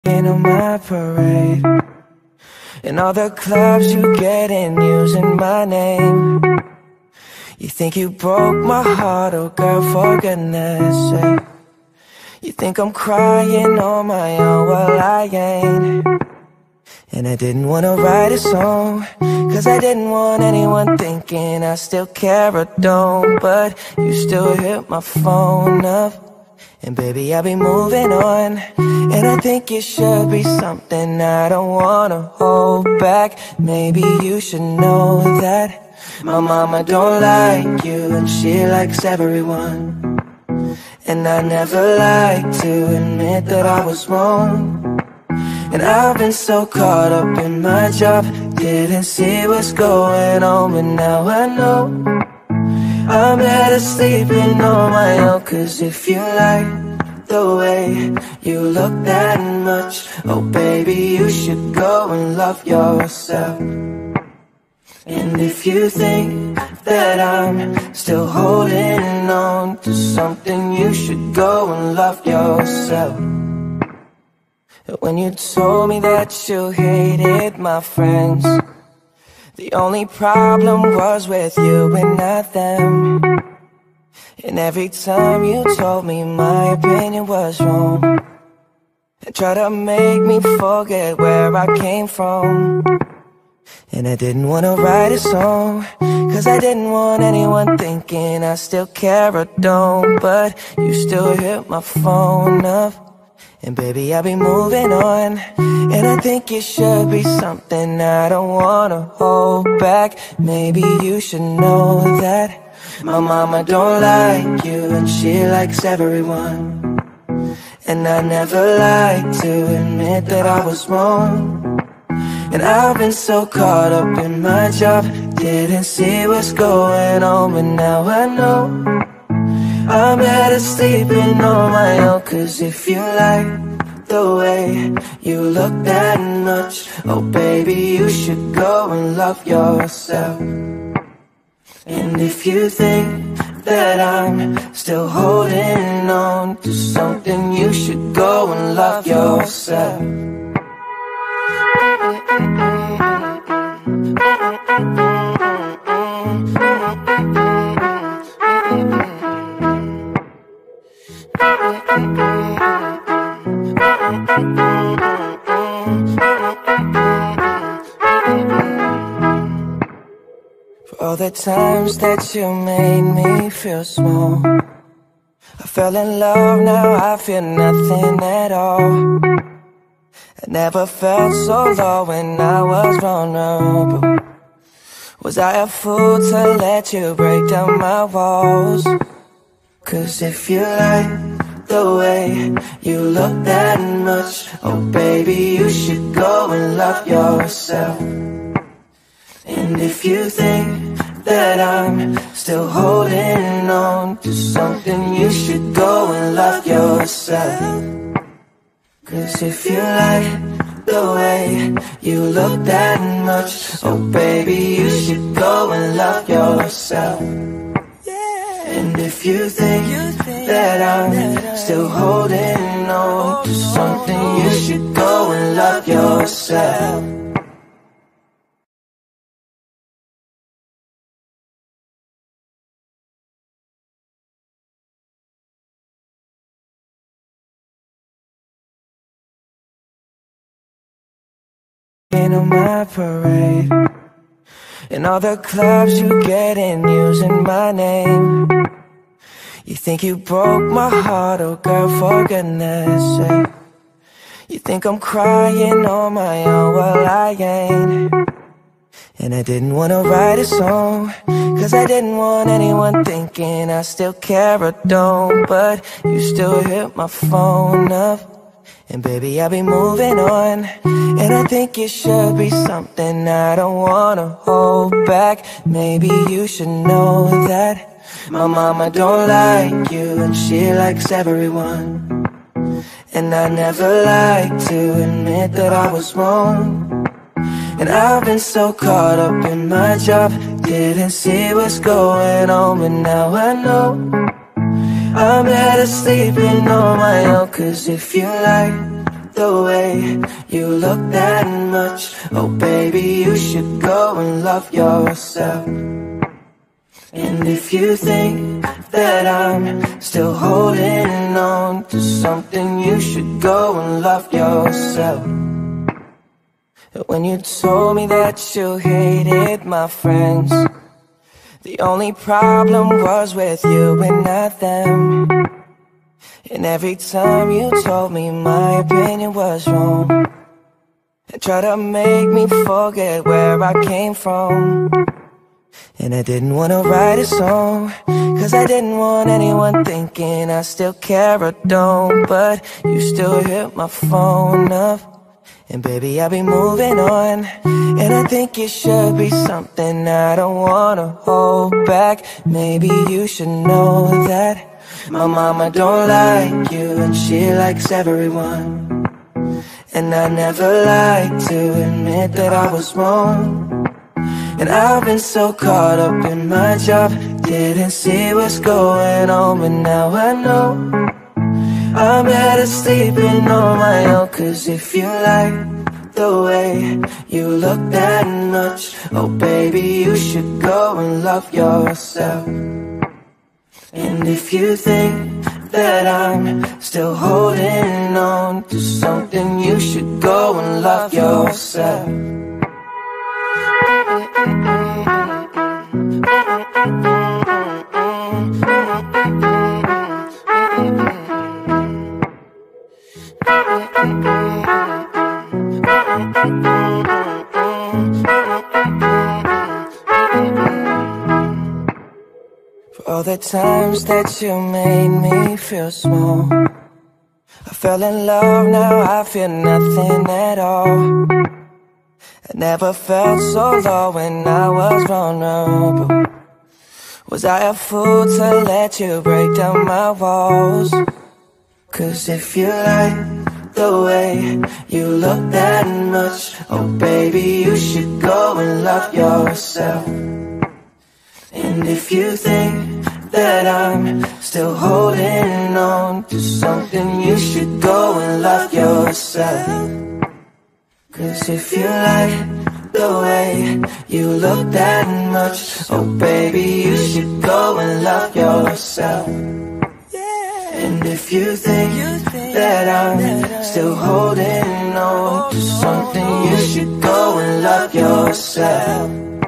Ain't on my parade. And all the clubs you get in using my name. You think you broke my heart, oh girl, for goodness sake. You think I'm crying on my own, well I ain't. And I didn't wanna write a song, cause I didn't want anyone thinking I still care or don't. But you still hit my phone up, and baby, I'll be moving on. And I think it should be something I don't wanna hold back. Maybe you should know that my mama don't like you, and she likes everyone. And I never like to admit that I was wrong. And I've been so caught up in my job, didn't see what's going on. But now I know I'm better sleeping on my own. Cause if you like the way you look that much, oh baby, you should go and love yourself. And if you think that I'm still holding on to something, you should go and love yourself. When you told me that you hated my friends, the only problem was with you and not them. And every time you told me my opinion was wrong, and tried to make me forget where I came from. And I didn't wanna write a song, cause I didn't want anyone thinking I still care or don't. But you still hit my phone up, and baby, I'll be moving on. And I think it should be something I don't wanna hold back. Maybe you should know that my mama don't like you, and she likes everyone. And I never like to admit that I was wrong. And I've been so caught up in my job, didn't see what's going on. But now I know I'm better sleeping on my own. Cause if you like the way you look that much, oh baby, you should go and love yourself. And if you think that I'm still holding on to something, you should go and love yourself. For all the times that you made me feel small, I fell in love, now I feel nothing at all. I never felt so low when I was vulnerable. Was I a fool to let you break down my walls? Cause if you like the way you look that much, oh baby, you should go and love yourself. And if you think that I'm still holding on to something, you should go and love yourself. Cause if you like the way you look that much, oh baby, you should go and love yourself. And if you think that I'm still holding on to something, you should go and love yourself. Ain't on my parade. And all the clubs you get in using my name. You think you broke my heart, oh girl, for goodness sake. You think I'm crying on my own, well I ain't. And I didn't wanna write a song, cause I didn't want anyone thinking I still care or don't. But you still hit my phone up, and baby, I'll be moving on. And I think it should be something I don't wanna hold back. Maybe you should know that my mama don't like you, and she likes everyone. And I never like to admit that I was wrong. And I've been so caught up in my job, didn't see what's going on. But now I know I'm better sleeping on my own. Cause if you like the way you look that much. Oh baby, you should go and love yourself. And if you think that I'm still holding on to something, you should go and love yourself. When you told me that you hated my friends, the only problem was with you and not them. And every time you told me my opinion was wrong, and tried to make me forget where I came from. And I didn't want to write a song, cause I didn't want anyone thinking I still care or don't. But you still hit my phone up, and baby, I'll be moving on. And I think it should be something I don't wanna hold back. Maybe you should know that my mama don't like you, and she likes everyone. And I never like to admit that I was wrong. And I've been so caught up in my job, didn't see what's going on. But now I know I'm better sleeping on my own. Cause if you like the way you look that much, oh baby, you should go and love yourself. And if you think that I'm still holding on to something, you should go and love yourself. For all the times that you made me feel small, I fell in love, now I feel nothing at all. I never felt so low when I was vulnerable. Was I a fool to let you break down my walls? Cause if you like the way you look that much, oh baby, you should go and love yourself. And if you think that I'm still holding on to something, you should go and love yourself. Cause if you like the way you look that much, oh baby, you should go and love yourself. And if you think that I'm still holding on to something, you should go and love yourself.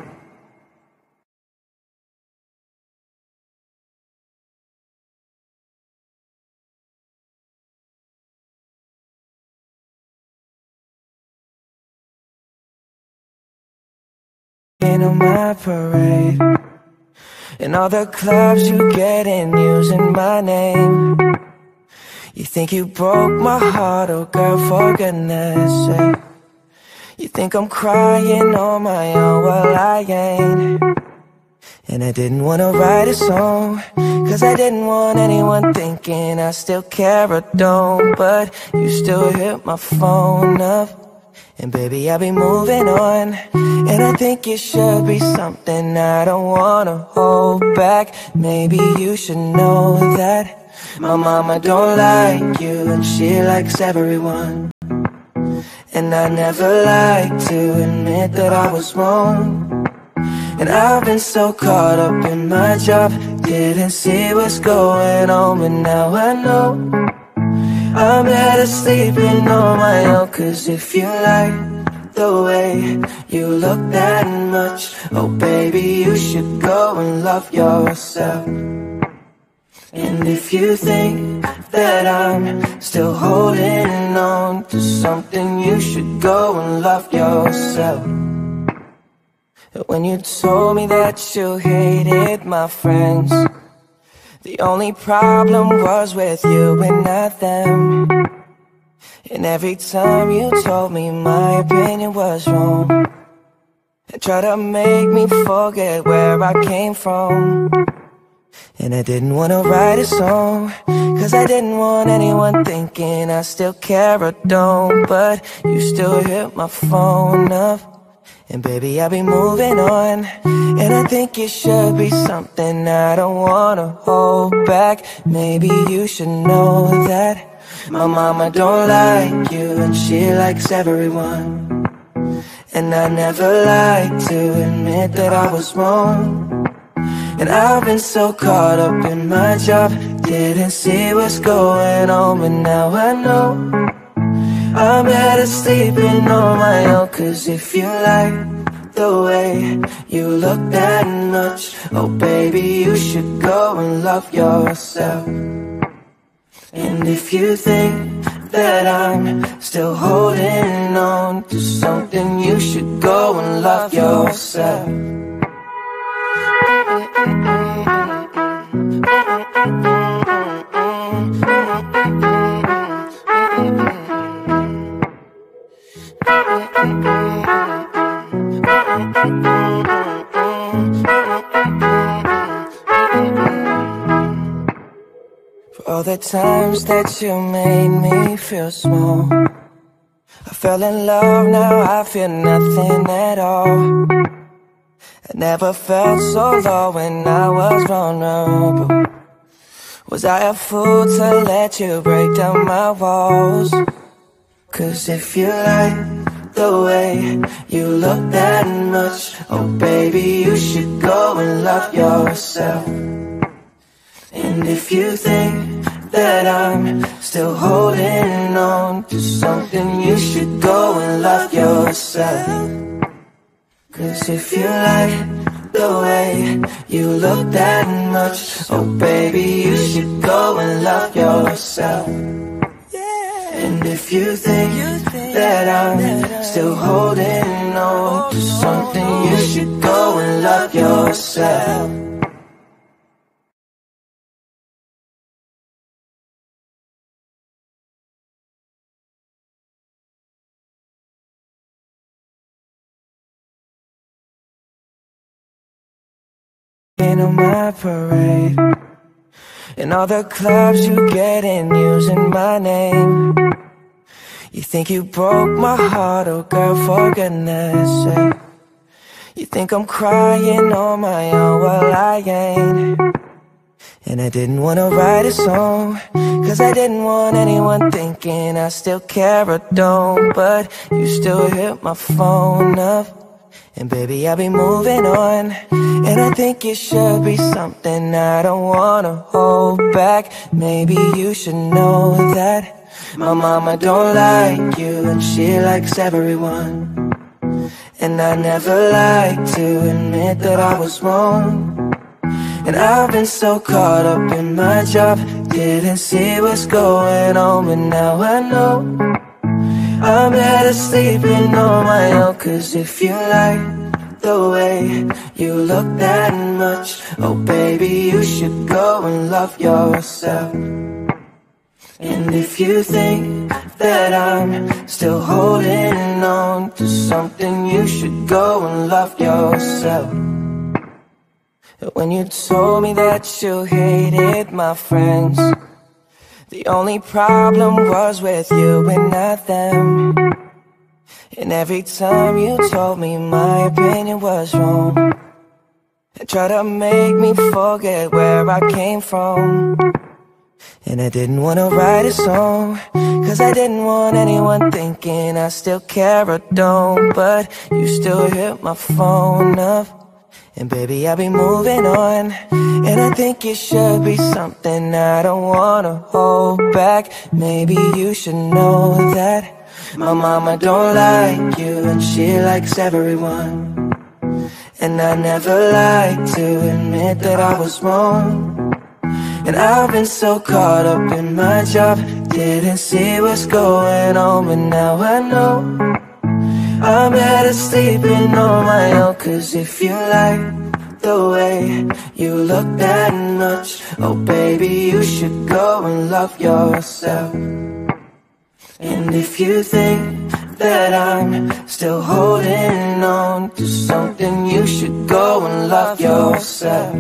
On my parade, and all the clubs you get in using my name. You think you broke my heart, oh girl, for goodness sake. You think I'm crying on my own, well I ain't. And I didn't want to write a song, cause I didn't want anyone thinking I still care or don't. But you still hit my phone up, and baby, I'll be moving on. And I think it should be something I don't wanna hold back. Maybe you should know that my mama don't like you, and she likes everyone. And I never like to admit that I was wrong. And I've been so caught up in my job, didn't see what's going on. But now I know I'm better sleeping on my own. Cause if you like the way you look that much, oh baby, you should go and love yourself. And if you think that I'm still holding on to something, you should go and love yourself. When you told me that you hated my friends, the only problem was with you and not them. And every time you told me my opinion was wrong, and tried to make me forget where I came from. And I didn't want to write a song, cause I didn't want anyone thinking I still care or don't. But you still hit my phone up, and baby, I'll be moving on. And I think it should be something I don't wanna hold back. Maybe you should know that My mama don't like you and she likes everyone. And I never like to admit that I was wrong. And I've been so caught up in my job, didn't see what's going on. But now I know I'm better sleeping on my own. Cause if you like the way you look that much, oh baby, you should go and love yourself. And if you think that I'm still holding on to something, you should go and love yourself. For all the times that you made me feel small, I fell in love, now I feel nothing at all. I never felt so low when I was vulnerable. Was I a fool to let you break down my walls? Cause if you like the way you look that much, oh baby, you should go and love yourself. And if you think that I'm still holding on to something, you should go and love yourself. Cause if you like the way you look that much, oh baby, you should go and love yourself. And if you think that I'm still holding on to something, you should go and love yourself. On my parade, in all the clubs you get in using my name. You think you broke my heart, oh girl, for goodness sake. You think I'm crying on my own, well I ain't. And I didn't wanna write a song, cause I didn't want anyone thinking I still care or don't. But you still hit my phone up, and baby, I'll be moving on. And I think it should be something I don't wanna hold back. Maybe you should know that my mama don't like you and she likes everyone. And I never like to admit that I was wrong. And I've been so caught up in my job, didn't see what's going on. But now I know I'm better sleeping on my own. Cause if you like the way you look that much, oh baby, you should go and love yourself. And if you think that I'm still holding on to something, you should go and love yourself. When you told me that you hated my friends, the only problem was with you and not them. And every time you told me my opinion was wrong, and tried to make me forget where I came from. And I didn't wanna write a song, cause I didn't want anyone thinking I still care or don't. But you still hit my phone up, and baby, I'll be moving on. And I think it should be something I don't wanna hold back. Maybe you should know that my mama don't like you and she likes everyone. And I never like to admit that I was wrong. And I've been so caught up in my job, didn't see what's going on. But now I know I'm better sleeping on my own. Cause if you like the way you look that much, oh baby, you should go and love yourself. And if you think that I'm still holding on to something, you should go and love yourself.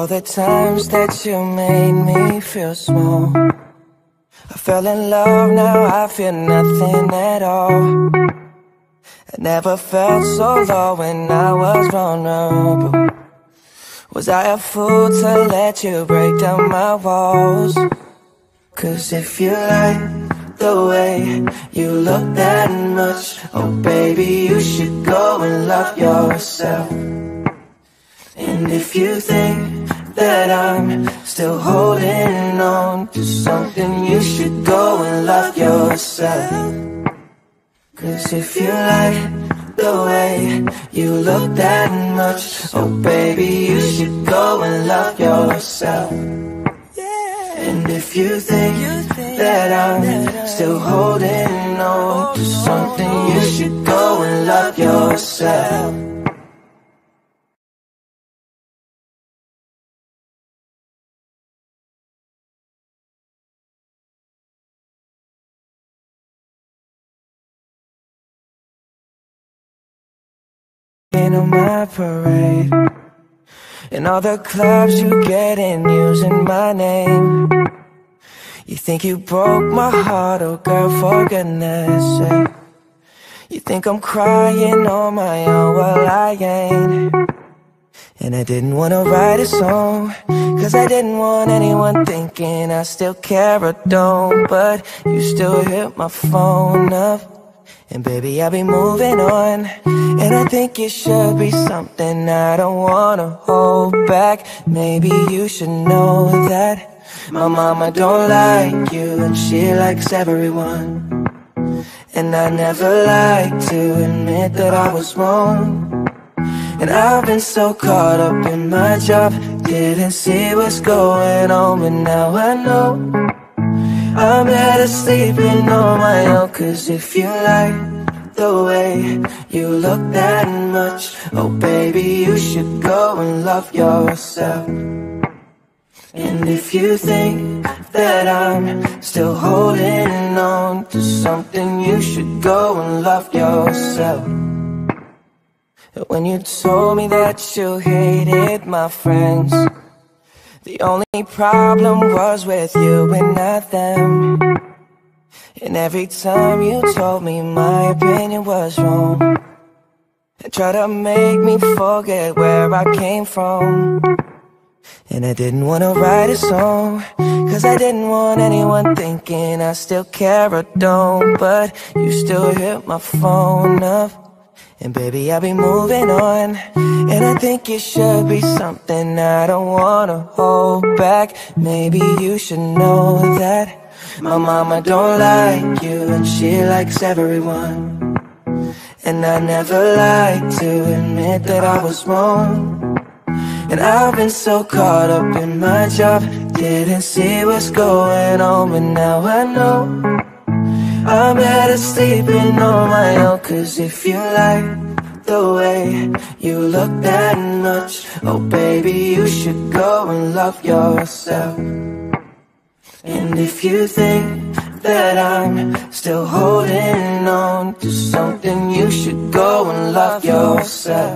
all the times that you made me feel small. I fell in love, now I feel nothing at all. I never felt so low when I was vulnerable. Was I a fool to let you break down my walls? 'Cause if you like the way you look that much, oh baby, you should go and love yourself. And if you think that I'm still holding on to something, you should go and love yourself. 'Cause if you like the way you look that much, oh baby, you should go and love yourself. And if you think that I'm still holding on to something, you should go and love yourself. On my parade, in all the clubs you get in using my name. You think you broke my heart, oh girl, for goodness sake. You think I'm crying on my own, well I ain't. And I didn't wanna write a song, 'cause I didn't want anyone thinking I still care or don't. But you still hit my phone up, and baby, I'll be moving on. And I think it should be something I don't wanna hold back. Maybe you should know that my mama don't like you, and she likes everyone. And I never like to admit that I was wrong. And I've been so caught up in my job, didn't see what's going on. But now I know I'm better sleeping on my own. 'Cause if you like the way you look that much, oh baby, you should go and love yourself. And if you think that I'm still holding on to something, you should go and love yourself. When you told me that you hated my friends, the only problem was with you and not them. And every time you told me my opinion was wrong, and tried to make me forget where I came from. And I didn't wanna write a song, 'cause I didn't want anyone thinking I still care or don't. But you still hit my phone up, and baby, I'll be moving on. And I think it should be something I don't wanna hold back. Maybe you should know that my mama don't like you, and she likes everyone. And I never like to admit that I was wrong. And I've been so caught up in my job, didn't see what's going on. But now I know I'm better sleeping on my own. 'Cause if you like the way you look that much, oh baby, you should go and love yourself. And if you think that I'm still holding on to something, you should go and love yourself.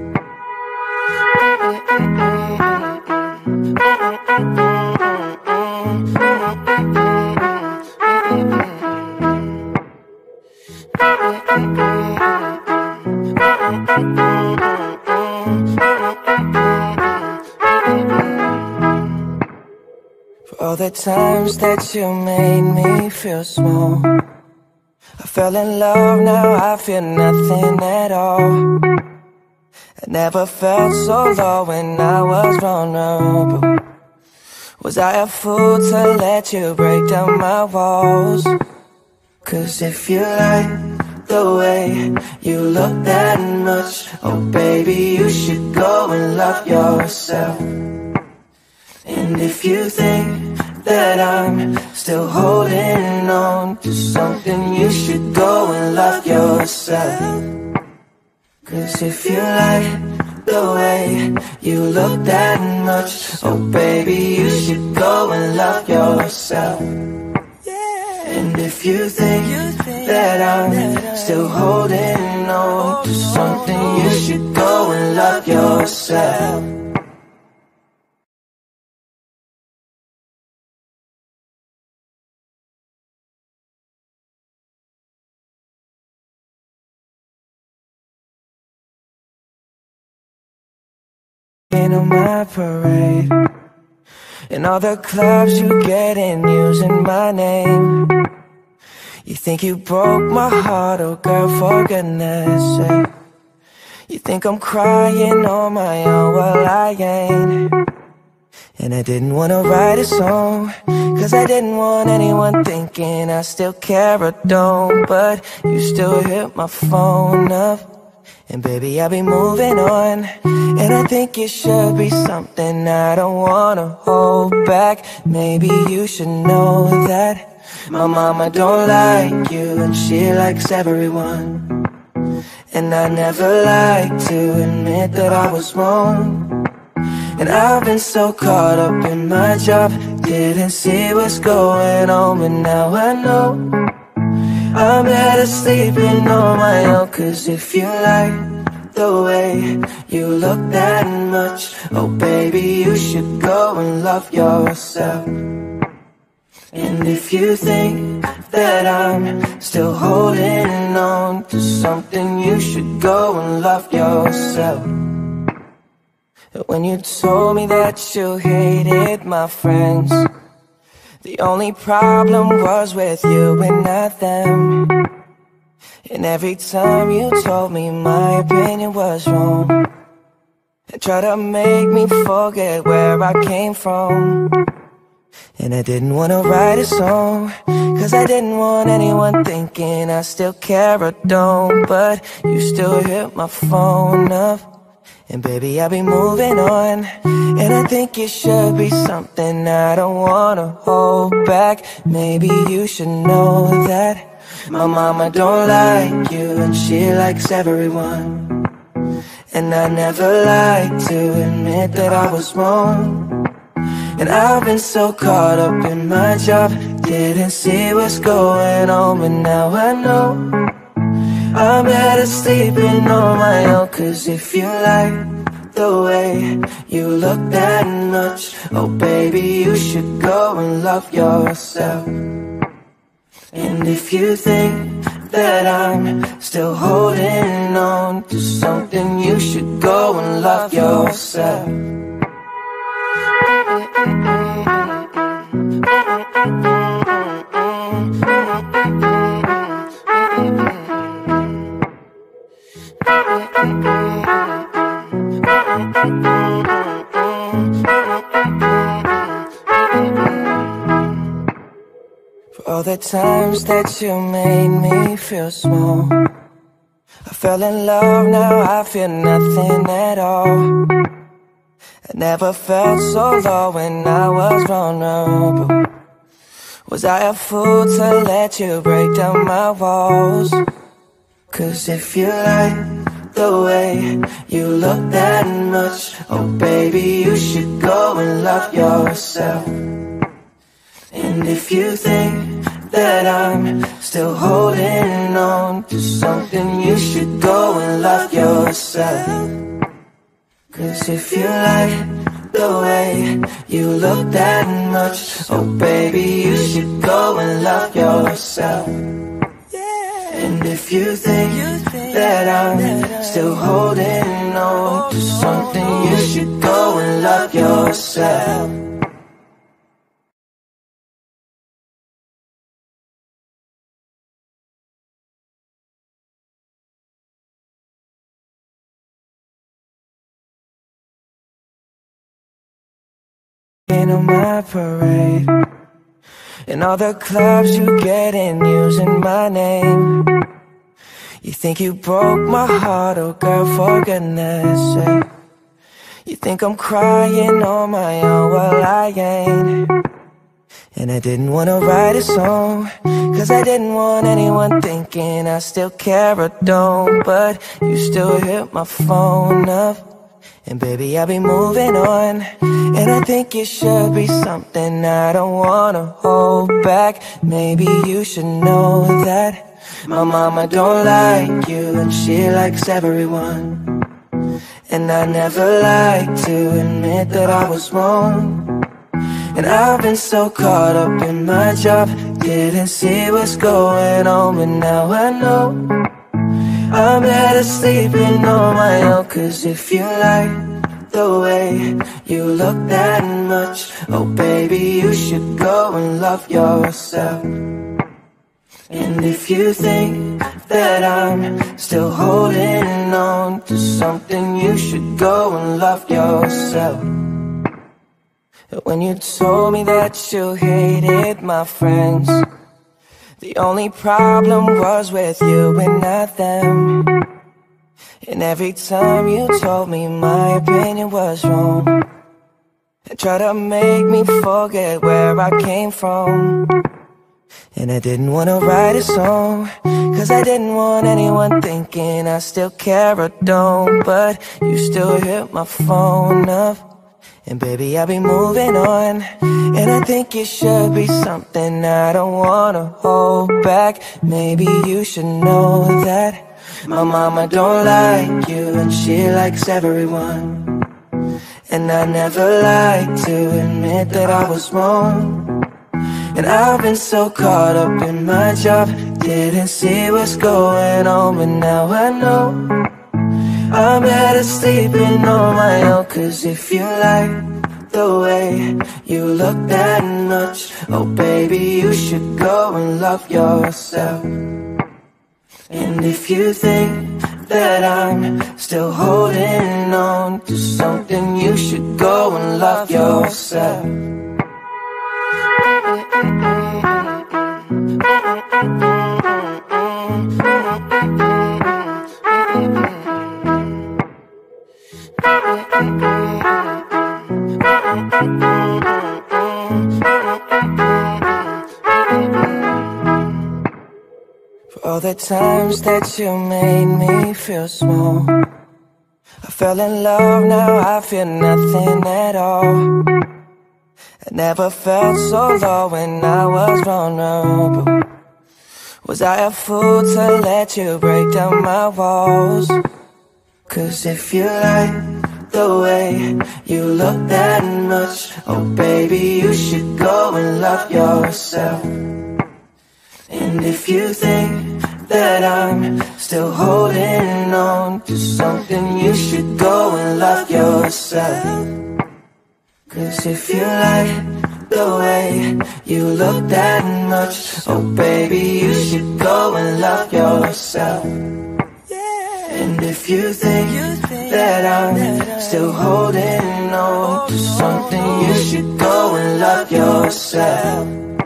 For all the times that you made me feel small, I fell in love, now I feel nothing at all. I never felt so low when I was vulnerable. Was I a fool to let you break down my walls? 'Cause if you like the way you look that much, oh baby, you should go and love yourself. And if you think that I'm still holding on to something, you should go and love yourself. 'Cause if you like the way you look that much, oh baby, you should go and love yourself. And if you think that I'm still holding on to something, you should go and love yourself. Ain't on my parade. And all the clubs you get in using my name. You think you broke my heart, oh girl, for goodness sake. You think I'm crying on my own, well I ain't. And I didn't wanna write a song, cause I didn't want anyone thinking I still care or don't. But you still hit my phone up, and baby I'll be moving on. And I think it should be something I don't wanna hold back. Maybe you should know that my mama don't like you, and she likes everyone. And I never like to admit that I was wrong. And I've been so caught up in my job, didn't see what's going on. But now I know I'm better sleeping on my own. Cause if you like the way you look that much, oh baby, you should go and love yourself. And if you think that I'm still holding on to something, you should go and love yourself. When you told me that you hated my friends, the only problem was with you and not them. And every time you told me my opinion was wrong, and tried to make me forget where I came from. And I didn't wanna write a song, cause I didn't want anyone thinking I still care or don't. But you still hit my phone up, and baby I'll be moving on. And I think it should be something I don't wanna hold back. Maybe you should know that my mama don't like you, and she likes everyone. And I never like to admit that I was wrong. And I've been so caught up in my job, didn't see what's going on. But now I know I'm better sleeping on my own. Cause if you like the way you look that much, oh baby, you should go and love yourself. And if you think that I'm still holding on to something, you should go and love yourself. For all the times that you made me feel small, I fell in love, now I feel nothing at all. I never felt so low when I was vulnerable. Was I a fool to let you break down my walls? Cause if you like the way you look that much, oh baby, you should go and love yourself. And if you think that I'm still holding on to something, you should go and love yourself. Cause if you like the way you look that much, oh baby, you should go and love yourself. And if you think that I'm still holding on to something, you should go and love yourself. Ain't on my parade. And all the clubs you get in using my name. You think you broke my heart, oh girl, for goodness sake. You think I'm crying on my own, well I ain't. And I didn't wanna write a song, cause I didn't want anyone thinking I still care or don't. But you still hit my phone up, and baby I'll be moving on. And I think it should be something I don't wanna hold back. Maybe you should know that my mama don't like you, and she likes everyone. And I never like to admit that I was wrong. And I've been so caught up in my job, didn't see what's going on. But now I know I'm better sleeping on my own. Cause if you like the way you look that much. Oh baby, you should go and love yourself. And if you think that I'm still holding on to something, you should go and love yourself. When you told me that you hated my friends, the only problem was with you and not them. And every time you told me my opinion was wrong, and tried to make me forget where I came from. And I didn't wanna write a song, 'cause I didn't want anyone thinking I still care or don't. But you still hit my phone up, and baby, I'll be moving on. And I think it should be something I don't wanna hold back. Maybe you should know that my mama don't like you, and she likes everyone. And I never like to admit that I was wrong. And I've been so caught up in my job, didn't see what's going on. But now I know I'm better sleeping on my own. 'Cause if you like the way you look that much, oh baby, you should go and love yourself. And if you think that I'm still holding on to something, you should go and love yourself. For all the times that you made me feel small, I fell in love, now I feel nothing at all. I never felt so low when I was vulnerable. Was I a fool to let you break down my walls? 'Cause if you like the way you look that much, oh baby, you should go and love yourself. And if you think that I'm still holding on to something, you should go and love yourself. 'Cause if you like the way you look that much, oh baby, you should go and love yourself. And if you think that I'm still holding on to something, you should go and love yourself.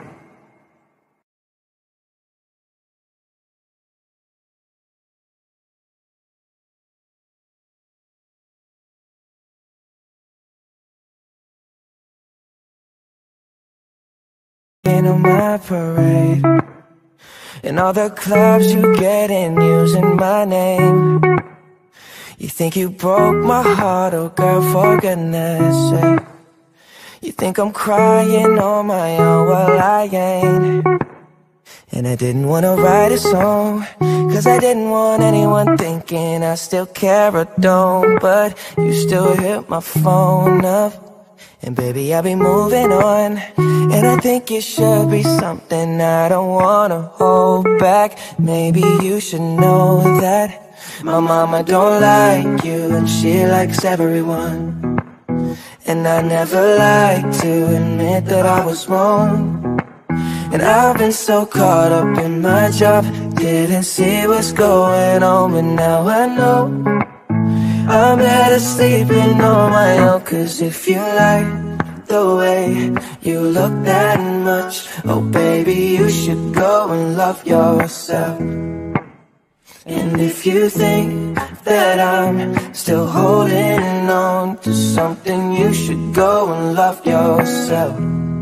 On my parade, in all the clubs you get in using my name. You think you broke my heart, oh girl, for goodness sake. You think I'm crying on my own, well I ain't. And I didn't wanna write a song, 'cause I didn't want anyone thinking I still care or don't. But you still hit my phone up, and baby, I'll be moving on. And I think it should be something I don't wanna hold back. Maybe you should know that my mama don't like you, and she likes everyone. And I never like to admit that I was wrong. And I've been so caught up in my job, didn't see what's going on. But now I know I'm better sleeping on my own. 'Cause if you like the way you look that much, oh baby, you should go and love yourself. And if you think that I'm still holding on to something, you should go and love yourself.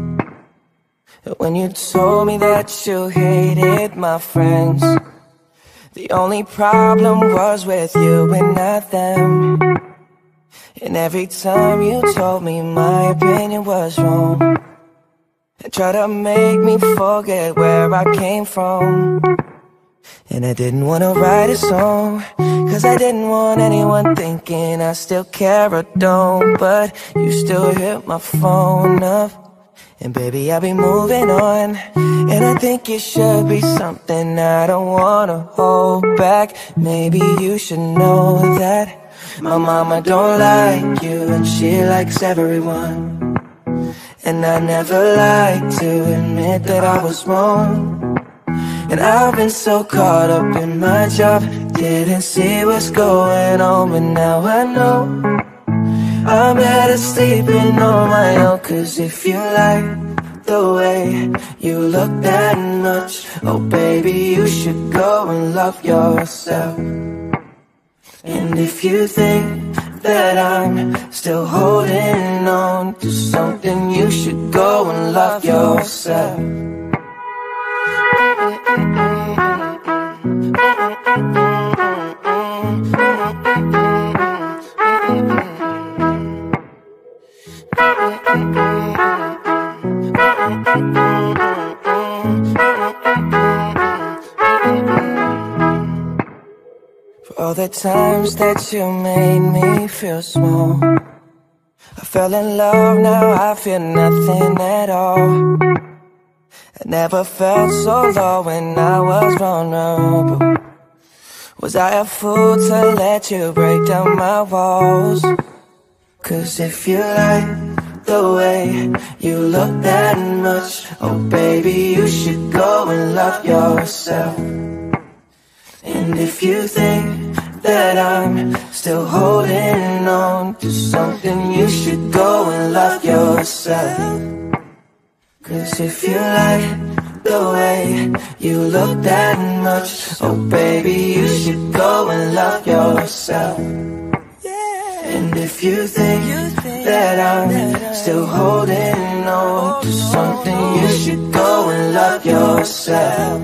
When you told me that you hated my friends, the only problem was with you and not them. And every time you told me my opinion was wrong, and tried to make me forget where I came from. And I didn't wanna write a song, 'cause I didn't want anyone thinking I still care or don't. But you still hit my phone up, and baby, I'll be moving on. And I think it should be something I don't wanna hold back. Maybe you should know that My mama don't like you and she likes everyone. And I never like to admit that I was wrong. And I've been so caught up in my job, didn't see what's going on. But now I know I'm better sleeping on my own. Cause if you like the way you look that much, oh baby, you should go and love yourself. And if you think that I'm still holding on to something, you should go and love yourself. For all the times that you made me feel small, I fell in love, now I feel nothing at all. I never felt so low when I was vulnerable. Was I a fool to let you break down my walls? Cause if you like the way you look that much, oh baby, you should go and love yourself. And if you think that I'm still holding on to something, you should go and love yourself. Cause if you like the way you look that much, oh baby, you should go and love yourself. And if you think that I'm still holding on to something, you should go and love yourself.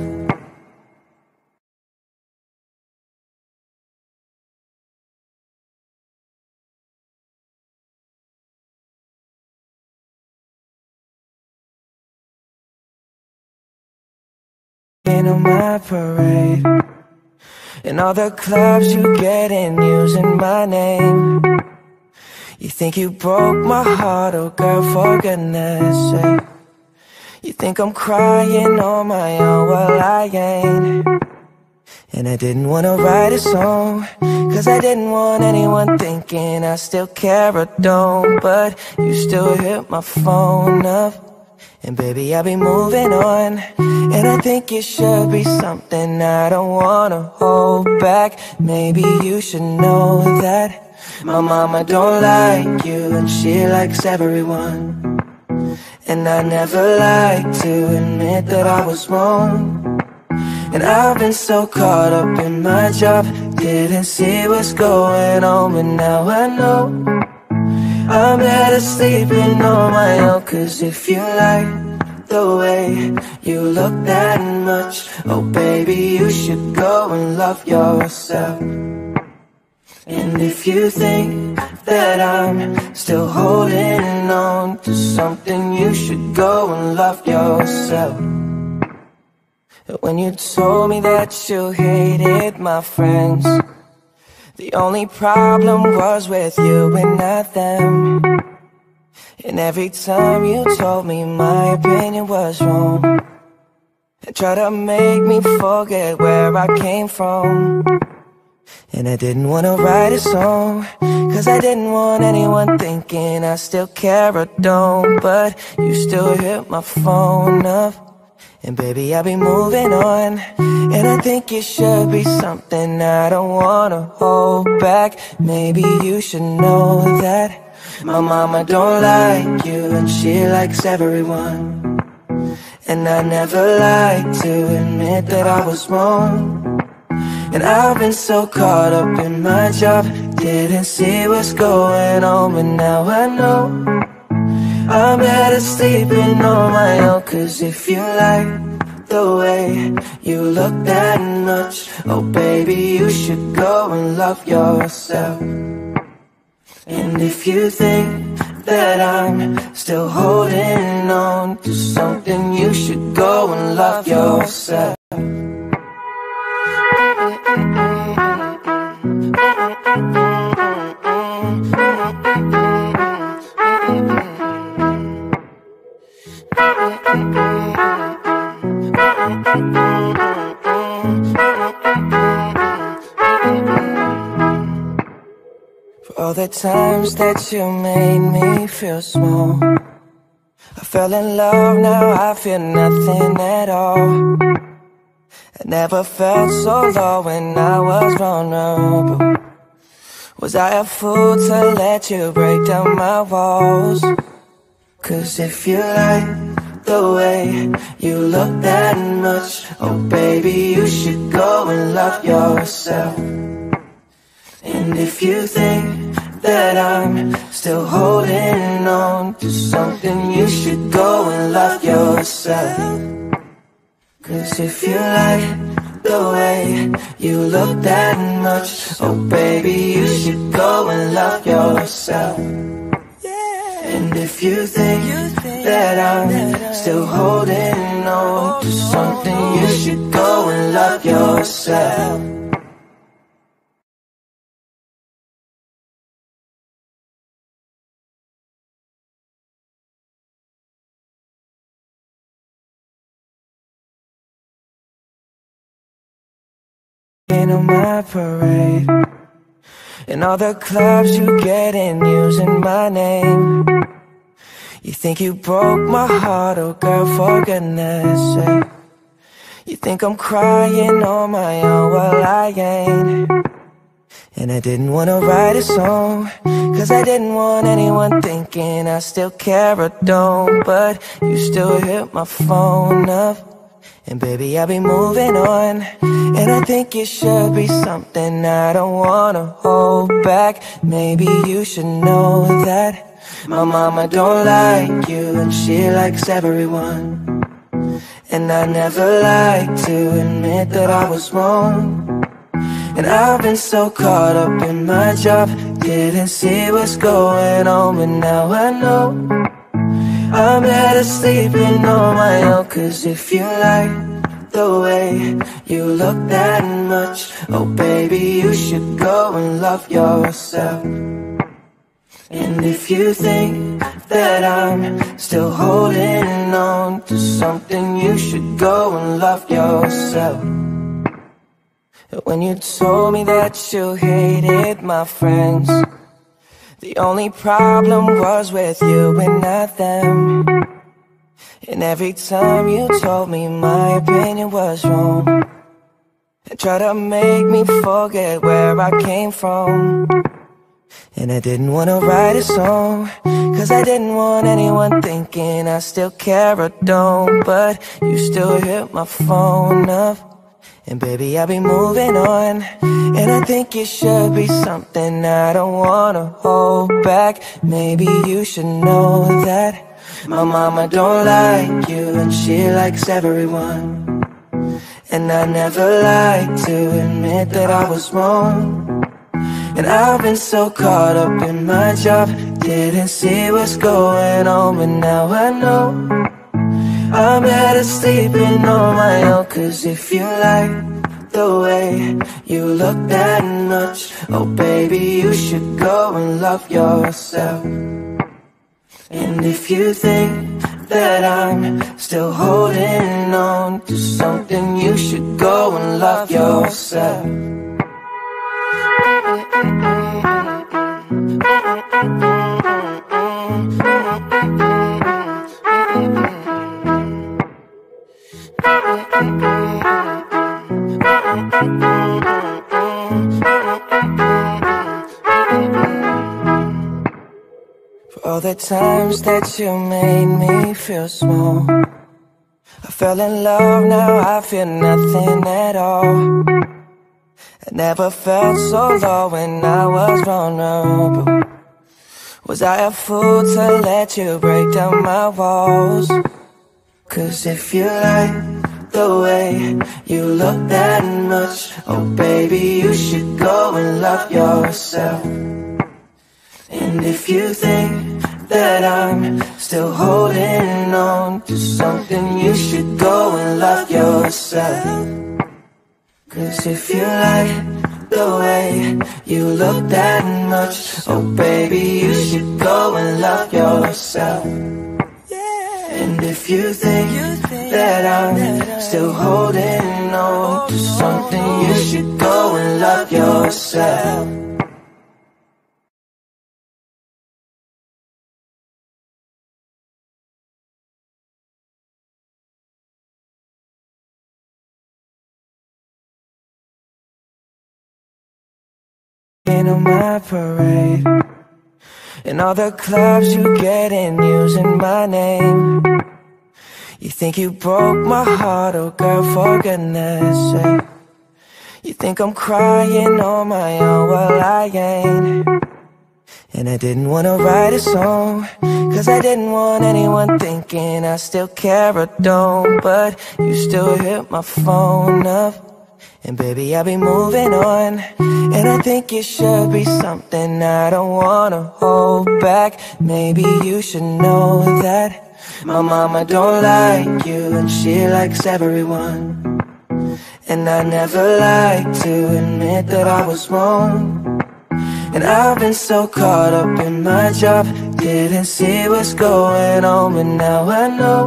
On my parade, in all the clubs you get in using my name. You think you broke my heart, oh girl, for goodness sake. You think I'm crying on my own, well I ain't. And I didn't wanna write a song, cause I didn't want anyone thinking I still care or don't. But you still hit my phone up, and baby, I'll be moving on. And I think it should be something I don't wanna hold back. Maybe you should know that my mama don't like you and she likes everyone. And I never like to admit that I was wrong. And I've been so caught up in my job, didn't see what's going on. But now I know I'm better sleeping on my own. Cause if you like the way you look that much, oh baby, you should go and love yourself. And if you think that I'm still holding on to something, you should go and love yourself. When you told me that you hated my friends, the only problem was with you and not them. And every time you told me my opinion was wrong, and tried to make me forget where I came from. And I didn't wanna write a song, cause I didn't want anyone thinking I still care or don't. But you still hit my phone up, and baby, I'll be moving on. And I think it should be something I don't wanna hold back. Maybe you should know that my mama don't like you and she likes everyone. And I never like to admit that I was wrong. And I've been so caught up in my job, didn't see what's going on. But now I know I'm better sleeping on my own. Cause if you like the way you look that much, oh baby, you should go and love yourself. And if you think that I'm still holding on to something, you should go and love yourself. all the times that you made me feel small. I fell in love, now I feel nothing at all. I never felt so low when I was vulnerable. Was I a fool to let you break down my walls? 'Cause if you like the way you look that much, oh baby, you should go and love yourself. And if you think that I'm still holding on to something, you should go and love yourself. 'Cause if you like the way you look that much, oh baby, you should go and love yourself. And if you think that I'm still holding on to something, you should go and love yourself. On my parade, in all the clubs you get in using my name. You think you broke my heart, oh girl, for goodness sake. You think I'm crying on my own, well I ain't. And I didn't wanna write a song, 'cause I didn't want anyone thinking I still care or don't. But you still hit my phone up, and baby, I'll be moving on. And I think it should be something I don't wanna hold back. Maybe you should know that my mama don't like you, and she likes everyone. And I never like to admit that I was wrong. And I've been so caught up in my job, didn't see what's going on. But now I know I'm better sleeping on my own. 'Cause if you like the way you look that much, oh baby, you should go and love yourself. And if you think that I'm still holding on to something, you should go and love yourself. When you told me that you hated my friends, the only problem was with you and not them. And every time you told me my opinion was wrong, and tried to make me forget where I came from. And I didn't wanna write a song, 'cause I didn't want anyone thinking I still care or don't. But you still hit my phone up, and baby, I'll be moving on. And I think it should be something I don't wanna hold back. Maybe you should know that my mama don't like you, and she likes everyone. And I never like to admit that I was wrong. And I've been so caught up in my job, didn't see what's going on. But now I know I'm better sleeping on my own. 'Cause if you like the way you look that much, oh baby, you should go and love yourself. And if you think that I'm still holding on to something, you should go and love yourself. For all the times that you made me feel small, I fell in love, now I feel nothing at all. I never felt so low when I was vulnerable. Was I a fool to let you break down my walls? 'Cause if you like the way you look that much, oh baby, you should go and love yourself. And if you think that I'm still holding on to something, you should go and love yourself. 'Cause if you like the way you look that much, oh baby, you should go and love yourself. And if you think that I'm still holding on to something, you should go and love yourself. rain on my parade. And all the clubs you get in using my name. You think you broke my heart, oh girl, for goodness sake. You think I'm crying on my own, well I ain't. And I didn't wanna write a song, cause I didn't want anyone thinking I still care or don't. But you still hit my phone up, and baby I'll be moving on. And I think it should be something I don't wanna hold back. Maybe you should know that my mama don't like you, and she likes everyone. And I never like to admit that I was wrong. And I've been so caught up in my job, didn't see what's going on. But now I know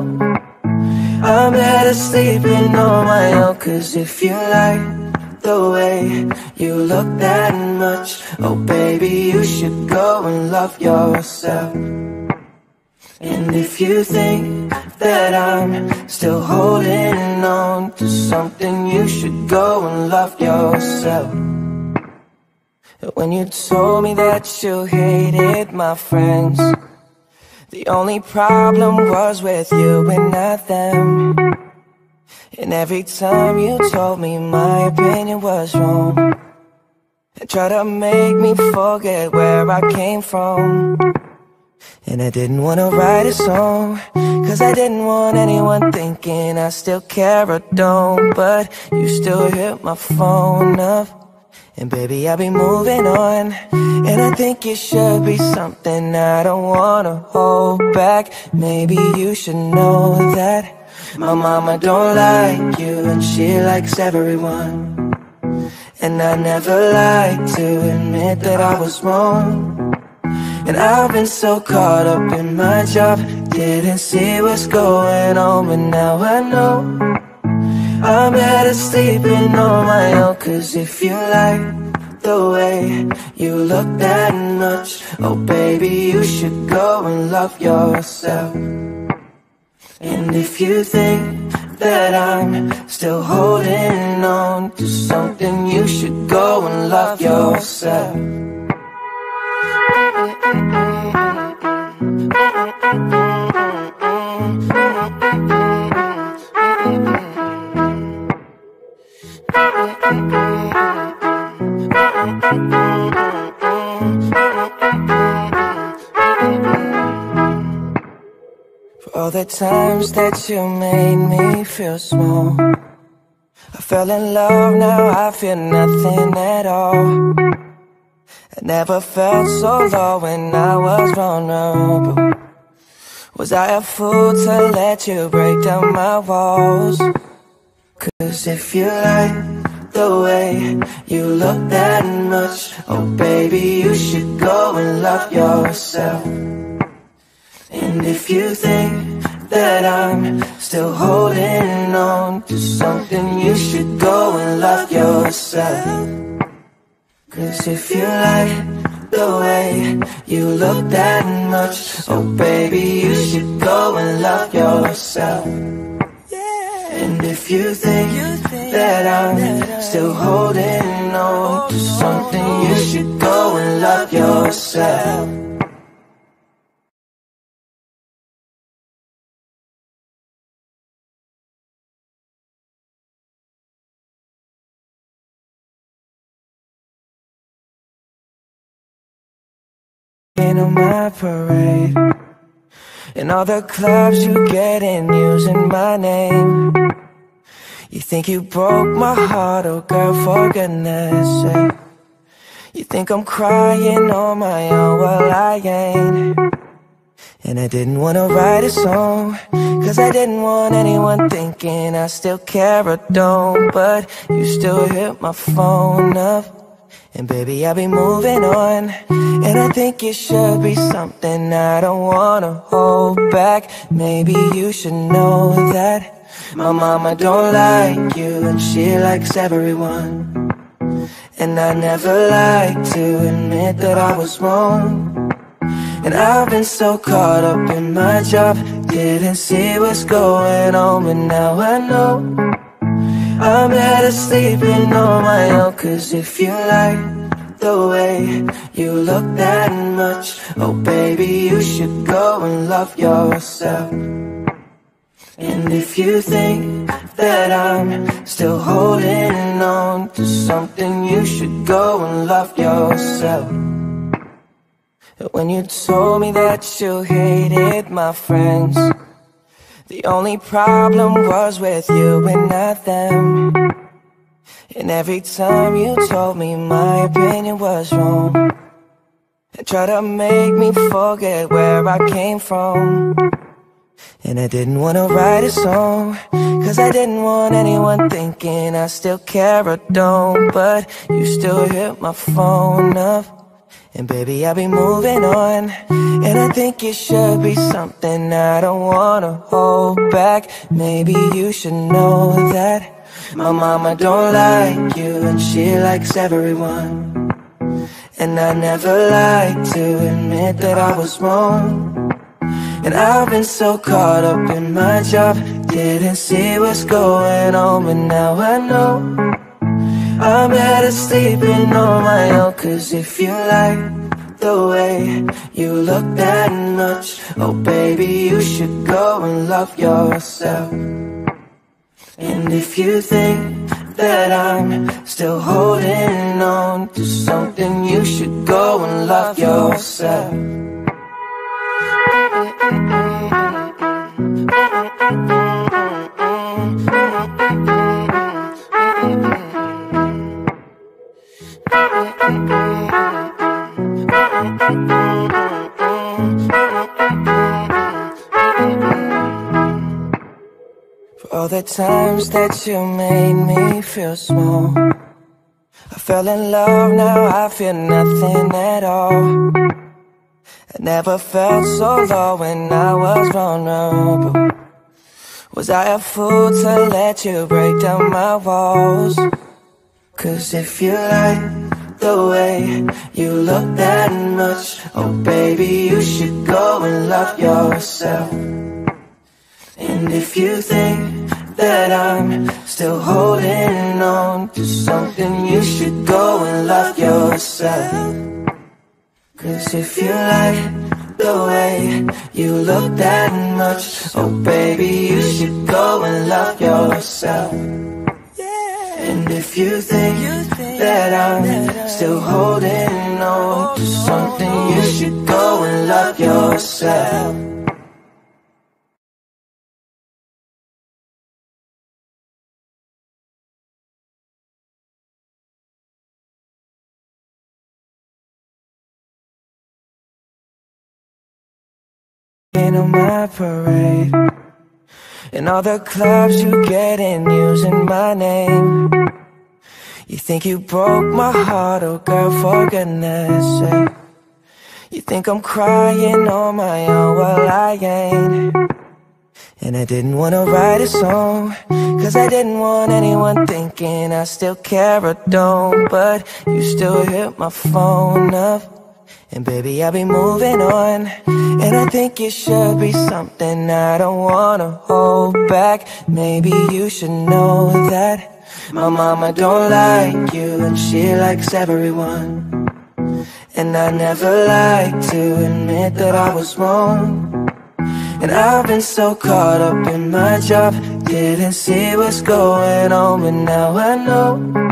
I'm better sleeping on my own. Cause if you like the way you look that much, oh baby, you should go and love yourself. And if you think that I'm still holding on to something, you should go and love yourself. When you told me that you hated my friends, the only problem was with you and not them. And every time you told me my opinion was wrong, and tried to make me forget where I came from. And I didn't wanna write a song, cause I didn't want anyone thinking I still care or don't. But you still hit my phone up, and baby I'll be moving on. And I think it should be something I don't wanna hold back. Maybe you should know that my mama don't like you, and she likes everyone. And I never like to admit that I was wrong. And I've been so caught up in my job, didn't see what's going on. But now I know I'm better sleeping on my own. Cause if you like the way you look that much, oh baby, you should go and love yourself. And if you think that I'm still holding on to something, you should go and love yourself. For all the times that you made me feel small, I fell in love, now I feel nothing at all. I never felt so low when I was vulnerable. Was I a fool to let you break down my walls? Cause if you like the way you look that much, oh baby, you should go and love yourself. And if you think that I'm still holding on to something, you should go and love yourself. Cause if you like the way you look that much, oh baby, you should go and love yourself. And if you think that I'm still holding on to something, you should go and love yourself. Rain on my parade, and all the clubs you get in using my name. You think you broke my heart, oh girl, for goodness sake. You think I'm crying on my own, well I ain't. And I didn't wanna write a song, cause I didn't want anyone thinking I still care or don't. But you still hit my phone up, and baby I'll be moving on. And I think it should be something I don't wanna hold back. Maybe you should know that my mama don't like you, and she likes everyone. And I never like to admit that I was wrong. And I've been so caught up in my job, didn't see what's going on. But now I know I'm better sleeping on my own. Cause if you like the way you look that much. Oh baby, you should go and love yourself. And if you think that I'm still holding on to something, you should go and love yourself. When you told me that you hated my friends, the only problem was with you and not them. And every time you told me my opinion was wrong, and tried to make me forget where I came from. And I didn't want to write a song, cause I didn't want anyone thinking I still care or don't. But you still hit my phone up, and baby, I'll be moving on. And I think it should be something I don't wanna hold back. Maybe you should know that my mama don't like you, and she likes everyone. And I never like to admit that I was wrong. And I've been so caught up in my job, didn't see what's going on. But now I know I'm better sleeping on my own. Cause if you like the way you look that much, oh baby, you should go and love yourself. And if you think that I'm still holding on to something, you should go and love yourself. For all the times that you made me feel small, I fell in love, now I feel nothing at all. I never felt so low when I was vulnerable. Was I a fool to let you break down my walls? Cause if you like the way you look that much, oh baby, you should go and love yourself. And if you think that I'm still holding on to something, you should go and love yourself. Cause if you like the way you look that much, oh baby, you should go and love yourself. And if you think that I'm still holding on to something, you should go and love yourself. On my parade, and all the clubs you get in using my name. You think you broke my heart, oh girl, for goodness sake. You think I'm crying on my own, well I ain't. And I didn't want to write a song, cause I didn't want anyone thinking I still care or don't. But you still hit my phone up, and baby, I'll be moving on. And I think it should be something I don't wanna hold back. Maybe you should know that my mama don't like you, and she likes everyone. And I never like to admit that I was wrong. And I've been so caught up in my job, didn't see what's going on. But now I know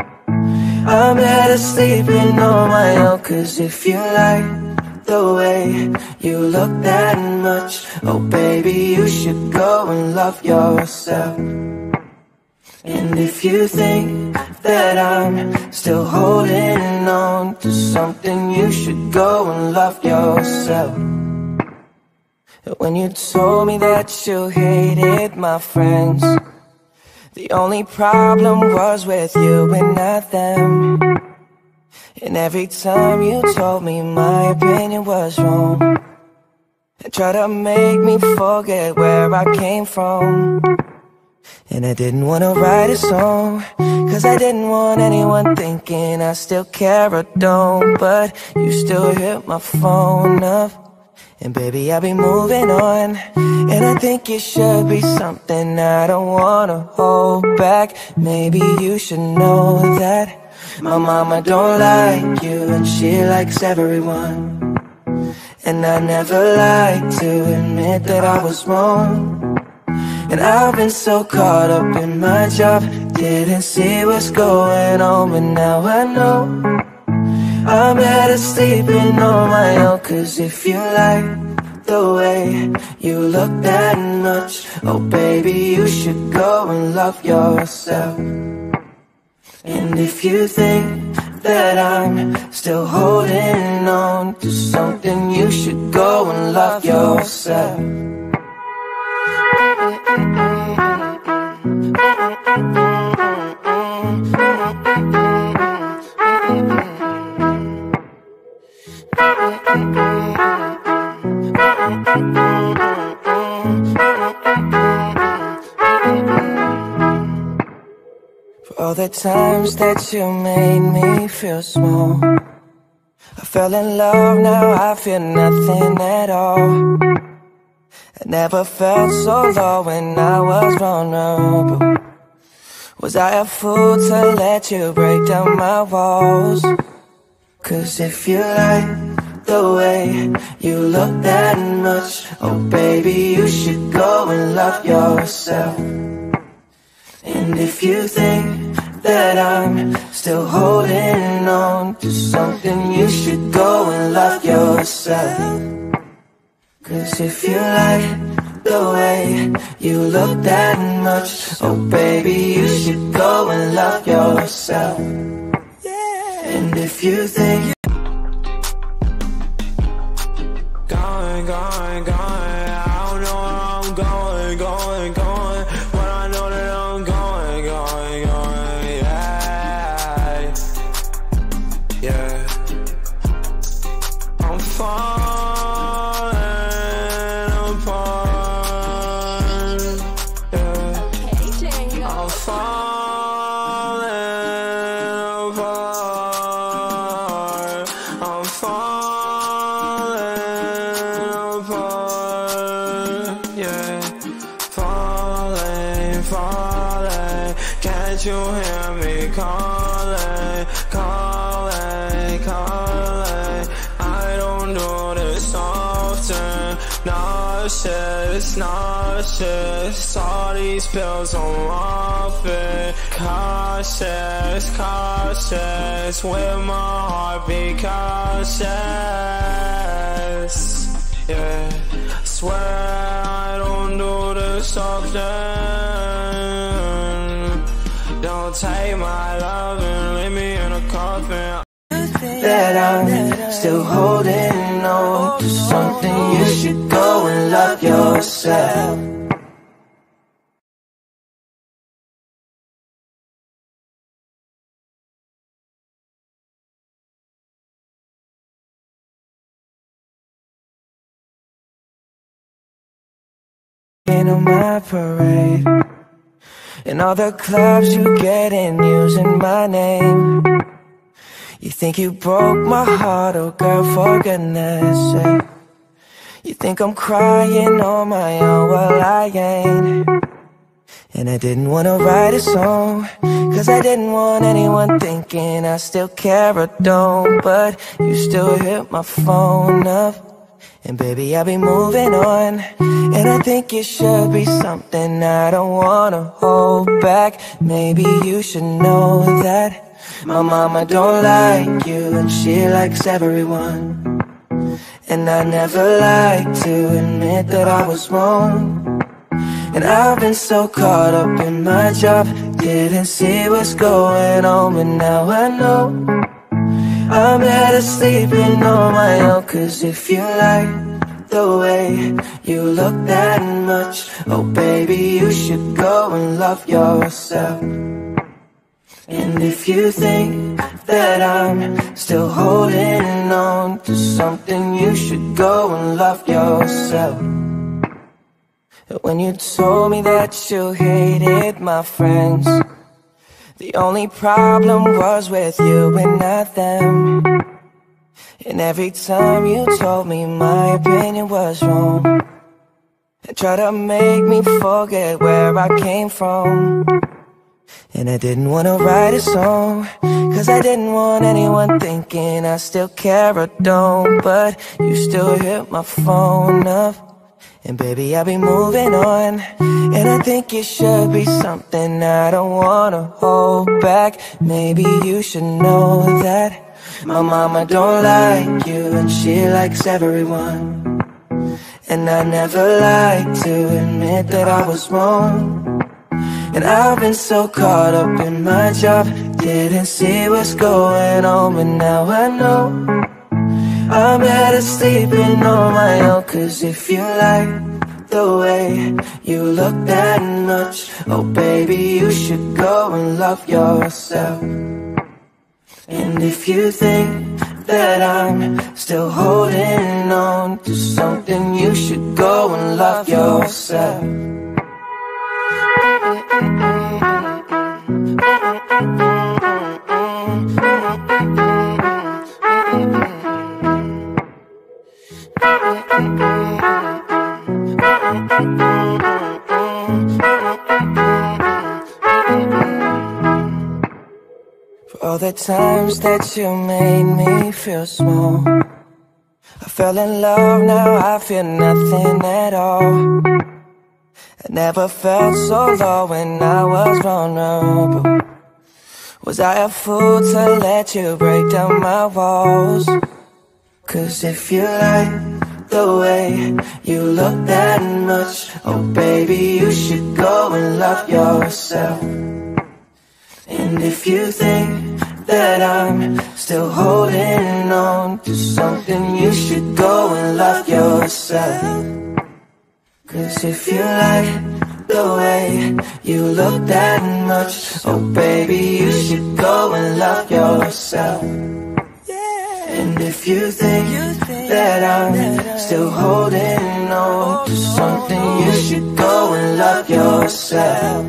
I'm better sleeping on my own. Cause if you like the way you look that much, oh baby, you should go and love yourself. And if you think that I'm still holding on to something, you should go and love yourself. When you told me that you hated my friends, the only problem was with you and not them. And every time you told me my opinion was wrong, and tried to make me forget where I came from. And I didn't want to write a song, cause I didn't want anyone thinking I still care or don't. But you still hit my phone up, and baby, I'll be moving on. And I think it should be something I don't wanna hold back. Maybe you should know that My mama don't like you and she likes everyone. And I never like to admit that I was wrong. And I've been so caught up in my job, didn't see what's going on. But now I know I'm better sleeping on my own. Cause if you like the way you look that much, oh baby, you should go and love yourself. And if you think that I'm still holding on to something, you should go and love yourself. For all the times that you made me feel small, I fell in love, now I feel nothing at all. I never felt so low when I was vulnerable. Was I a fool to let you break down my walls? Cause if you like the way you look that much, oh baby, you should go and love yourself. And if you think that I'm still holding on to something, you should go and love yourself. Cause if you like the way you look that much, oh baby, you should go and love yourself. And if you think going, going, going, I don't know where I'm going, going, going, but I know that I'm going, going, going, yeah, yeah. I'm falling apart, yeah. I'm falling apart, I'm falling apart, yeah. Falling, falling, can't you hear me calling, calling, calling? I don't do this often. Nauseous, nauseous, all these pills I'm off it. Cautious, cautious, with my heart be cautious, yeah. Swear I don't do this often. Don't take my love and leave me in a coffin. That I'm still holding on to something, you should go and love yourself. On my parade, in all the clubs you get in using my name. You think you broke my heart, oh girl, for goodness sake. You think I'm crying on my own, well I ain't. And I didn't wanna write a song, cause I didn't want anyone thinking I still care or don't. But you still hit my phone up, and baby, I'll be moving on. And I think it should be something I don't wanna hold back. Maybe you should know that my mama don't like you and she likes everyone. And I never like to admit that I was wrong. And I've been so caught up in my job, didn't see what's going on. But now I know I'm better sleeping on my own. Cause if you like the way you look that much, oh baby, you should go and love yourself. And if you think that I'm still holding on to something, you should go and love yourself. When you told me that you hated my friends, the only problem was with you and not them. And every time you told me my opinion was wrong, and tried to make me forget where I came from. And I didn't wanna write a song, cause I didn't want anyone thinking I still care or don't. But you still hit my phone up, and baby, I'll be moving on. And I think it should be something I don't wanna hold back. Maybe you should know that my mama don't like you, and she likes everyone. And I never like to admit that I was wrong. And I've been so caught up in my job, didn't see what's going on. But now I know I'm better sleeping on my own. Cause if you like the way you look that much, oh baby, you should go and love yourself. And if you think that I'm still holding on to something, you should go and love yourself. For all the times that you made me feel small, I fell in love, now I feel nothing at all. I never felt so low when I was vulnerable. Was I a fool to let you break down my walls? Cause if you like the way you look that much, oh baby, you should go and love yourself. And if you think that I'm still holding on to something, you should go and love yourself. Cause if you like the way you look that much, oh baby, you should go and love yourself. And if you think that I'm still holding on to something, you should go and love yourself.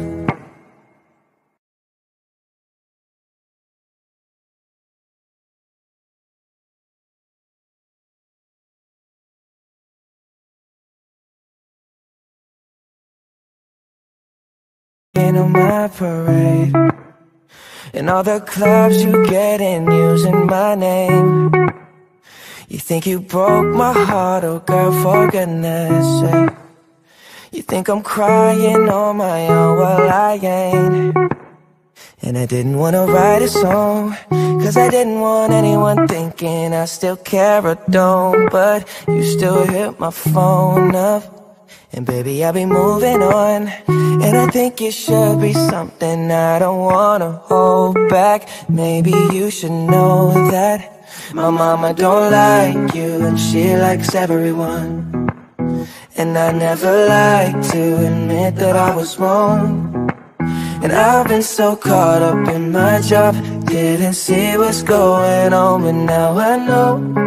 On my parade, in all the clubs you get in using my name. You think you broke my heart, oh girl, for goodness sake. You think I'm crying on my own, well I ain't. And I didn't wanna write a song, cause I didn't want anyone thinking I still care or don't. But you still hit my phone up, and baby, I'll be moving on. And I think it should be something I don't wanna hold back. Maybe you should know that my mama don't like you, and she likes everyone. And I never like to admit that I was wrong. And I've been so caught up in my job, didn't see what's going on. But now I know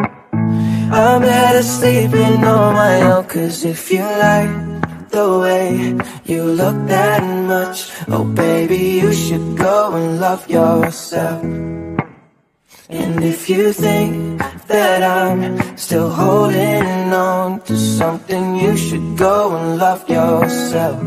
I'm better sleeping on my own. Cause if you like the way you look that much, oh baby, you should go and love yourself. And if you think that I'm still holding on to something, you should go and love yourself.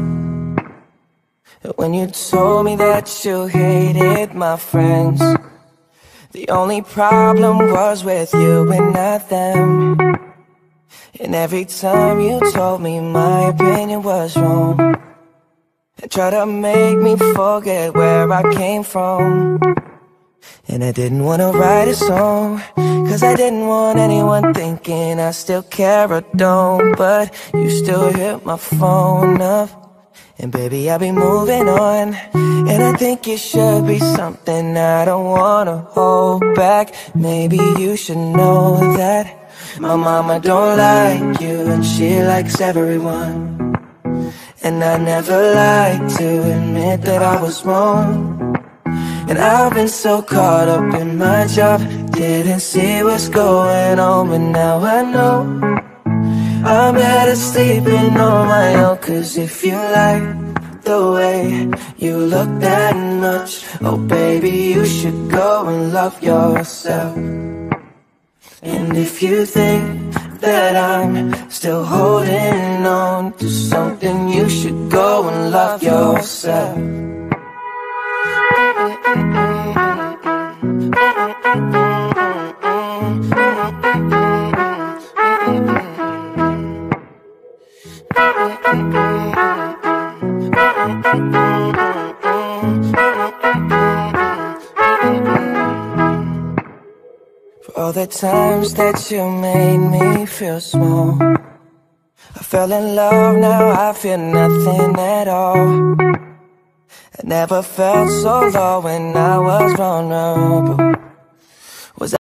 When you told me that you hated my friends, the only problem was with you and not them. And every time you told me my opinion was wrong, and tried to make me forget where I came from. And I didn't wanna write a song, cause I didn't want anyone thinking I still care or don't. But you still hit my phone up, and baby, I'll be moving on. And I think it should be something I don't wanna hold back. Maybe you should know that my mama don't like you, and she likes everyone. And I never like to admit that I was wrong. And I've been so caught up in my job, didn't see what's going on. But now I know I'm better sleeping on my own. Cause if you like the way you look that much, oh baby, you should go and love yourself. And if you think that I'm still holding on to something, you should go and love yourself. For all the times that you made me feel small, I fell in love, now I feel nothing at all. I never felt so low when I was vulnerable.